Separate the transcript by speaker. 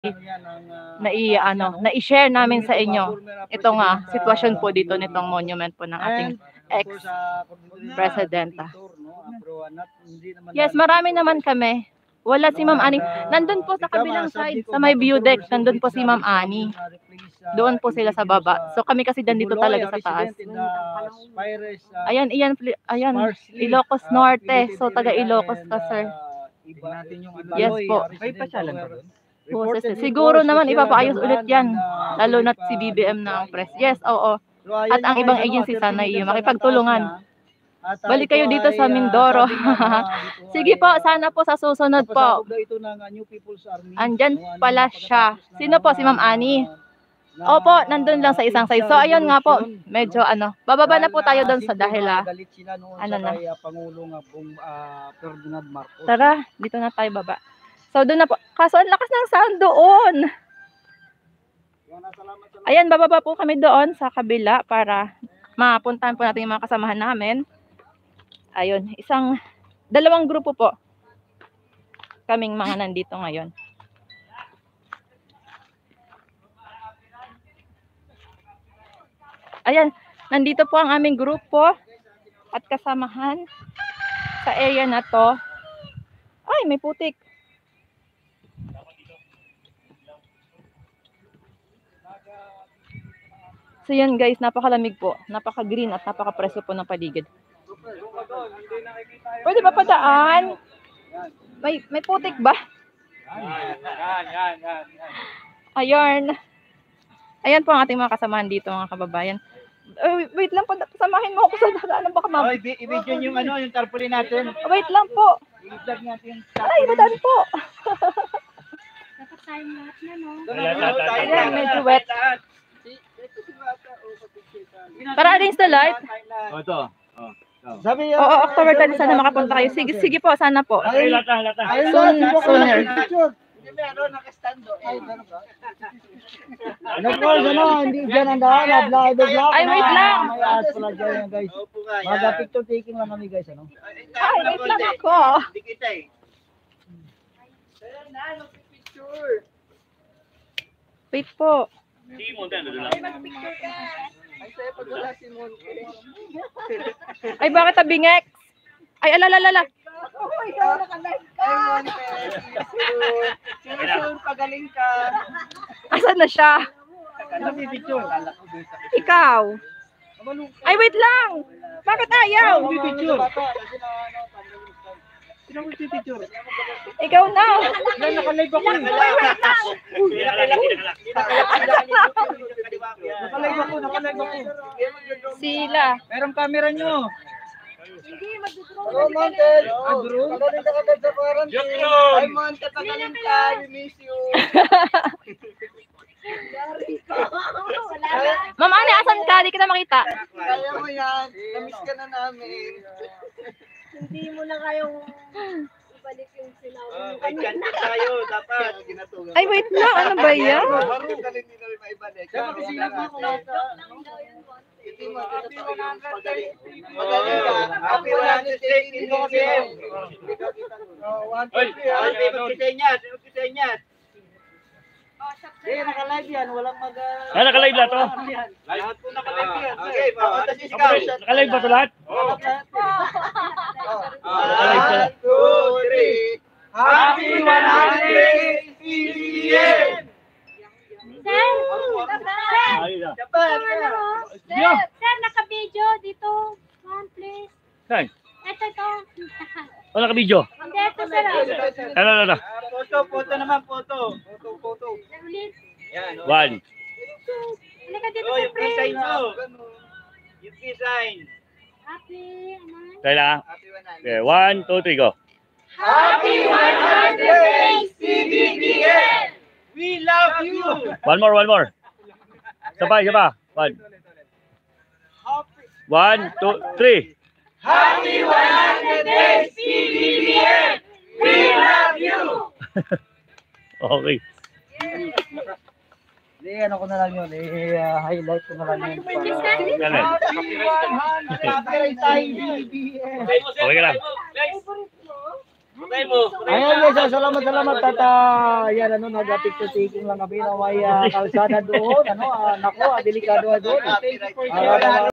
Speaker 1: na-share namin sa inyo itong sitwasyon po dito nitong monument po ng ating ex-presidenta. Yes, marami naman kami. Wala si Ma'am Ani. Nandun po sa kabilang side, sa may view deck, nandun po si Ma'am Ani. Doon po sila sa baba. So kami kasi dandito talaga sa taas. Ayan, Ilocos Norte. So taga Ilocos ka, sir. Yes po. Siguro naman ipapaayos ulit yan. Lalo na si BBM na ang press. Yes, oo. At ang ibang agency sana makipagtulungan. Balik kayo dito sa Mindoro. Sige po, sana po sa susunod po. Andyan pala siya. Sino po? Si Ma'am Ani. Opo, nandun lang sa isang side. So ayun nga po, medyo bababa na po tayo doon sa dahil Tara, dito na tayo baba. So doon na po. Kaso ang lakas ng sound doon. Ayan, bababa po kami doon sa kabila para mapuntahan po natin yung mga kasamahan namin. Ayun, dalawang grupo po kaming mga nandito ngayon. Ayan, nandito po ang aming grupo at kasamahan sa area na to. Ay, may putik. So yan guys, napakalamig po, napaka-green at napaka-preso po ng paligid. Pwede ba padaan? May putik ba? Ayan. Ayan po ang ating mga kasamahan dito, mga kababayan. Wait lang po, samahin mo ako sa daan. Baka
Speaker 2: i-video yung yung tarpaulin natin.
Speaker 1: Wait lang po.
Speaker 2: I-vlog natin.
Speaker 1: Ay, madaan po.
Speaker 3: Dapat tayo lahat na, no?
Speaker 1: Ayan, medyo wet. Para arrange the light.
Speaker 2: Ito.
Speaker 1: Oo, October 10 sana makapunta kayo. Sige po, sana po. Sooner.
Speaker 2: Hindi dyan ang daan.
Speaker 1: Ay, wait lang.
Speaker 2: Mag-picture taking lang kami guys.
Speaker 1: Ay, wait lang ako. Wait po. Ay, bakit tabingek? Ay, alalala.
Speaker 3: Oh, ikaw naka-live ka.
Speaker 2: Sure, pagaling ka.
Speaker 1: Asan na siya? Ikaw. Ay, wait lang. Bakit ayaw?
Speaker 2: Sino magpipicture?
Speaker 1: Ikaw na.
Speaker 2: Nakalive ako. Nakalive ako.
Speaker 1: Sila.
Speaker 2: Merong camera nyo.
Speaker 3: Hindi,
Speaker 2: Hello, Montel. Pagaling ka kagad sa quarantine. Hi, Montel. Pagaling ka. We miss you.
Speaker 1: Ma'am Ani, asan ka? Di kita makita.
Speaker 2: Kaya mo yan. Namiss ka na namin.
Speaker 3: Hindi mo na kayong ibalik yung sinabi.
Speaker 2: May chance tayo. Dapat.
Speaker 1: Ay, wait lang. Ano ba yan?
Speaker 2: Hindi na rin maibalik. Dapat sila po ako. Happy 100th PBBM. Naka-live yan. Walang
Speaker 4: Naka-live na to?
Speaker 2: Lahat po naka-live yan. Okay, papunta si Scout.
Speaker 4: Naka-live ba to lahat?
Speaker 2: Oo. 1, 2, 3. Happy 100th PBBM!
Speaker 3: Sir, naka-video dito. One, please.
Speaker 4: Saan?
Speaker 3: Ito.
Speaker 4: Wala ka video?
Speaker 3: Hindi, ito, sir.
Speaker 4: Ano.
Speaker 2: Photo naman, photo.
Speaker 3: Ulit.
Speaker 2: Yan.
Speaker 4: One.
Speaker 3: Halika dito,
Speaker 2: Oh,
Speaker 3: sir,
Speaker 2: yung peace sign
Speaker 3: friend.
Speaker 2: mo. Yung peace sign.
Speaker 3: Happy, ano?
Speaker 4: Tayo lang.
Speaker 2: Happy 100th.
Speaker 4: Okay, 1, 2, 3, go.
Speaker 2: Happy 100th PBBM! We love you!
Speaker 4: One more. Sabay. One. 1, 2, 3.
Speaker 2: Happy 100th PBBM! We love you!
Speaker 4: Okay.
Speaker 2: Ano ko na lang yun, highlight ko na lang yun.
Speaker 4: Ganun.
Speaker 2: Happy 100th PBBM!
Speaker 4: Okay ka lang.
Speaker 2: Ayan guys, salamat tata. Yan ano nag-picture-taking lang kami na may kalsada doon. Ano, nako, delikado doon.